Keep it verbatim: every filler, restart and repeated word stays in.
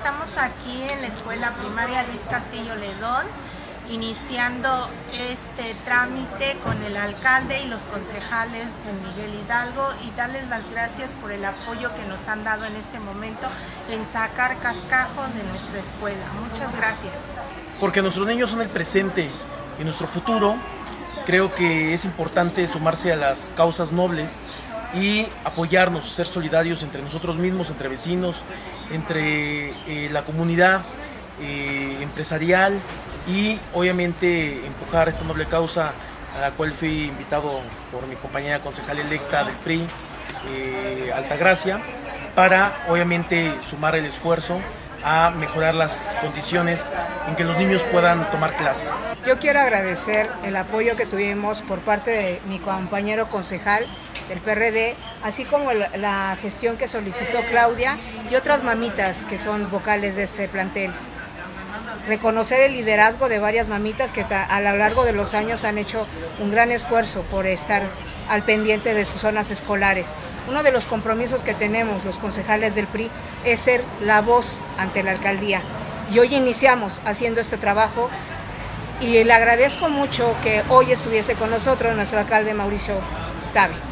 estamos aquí en la escuela primaria Luis Castillo Ledón, iniciando este trámite con el alcalde y los concejales en Miguel Hidalgo, y darles las gracias por el apoyo que nos han dado en este momento en sacar cascajo de nuestra escuela. Muchas gracias. Porque nuestros niños son el presente y nuestro futuro. Creo que es importante sumarse a las causas nobles y apoyarnos, ser solidarios entre nosotros mismos, entre vecinos, entre eh, la comunidad eh, empresarial, y obviamente empujar esta noble causa a la cual fui invitado por mi compañera concejal electa del P R I, eh, Altagracia, para obviamente sumar el esfuerzo a mejorar las condiciones en que los niños puedan tomar clases. Yo quiero agradecer el apoyo que tuvimos por parte de mi compañero concejal del P R D, así como la, la gestión que solicitó Claudia y otras mamitas que son vocales de este plantel. Reconocer el liderazgo de varias mamitas que a lo largo de los años han hecho un gran esfuerzo por estar al pendiente de sus zonas escolares. Uno de los compromisos que tenemos los concejales del P R I es ser la voz ante la alcaldía, y hoy iniciamos haciendo este trabajo, y le agradezco mucho que hoy estuviese con nosotros nuestro alcalde Mauricio Tabe.